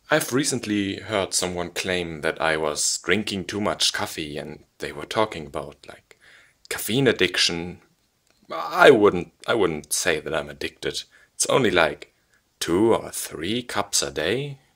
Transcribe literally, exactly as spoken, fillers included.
I've recently heard someone claim that I was drinking too much coffee and they were talking about like caffeine addiction. I wouldn't I wouldn't say that I'm addicted. It's only like two or three cups a day.